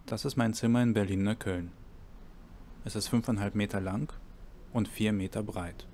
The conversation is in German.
Das ist mein Zimmer in Berlin-Neukölln. Es ist 5,5 Meter lang und 4 Meter breit.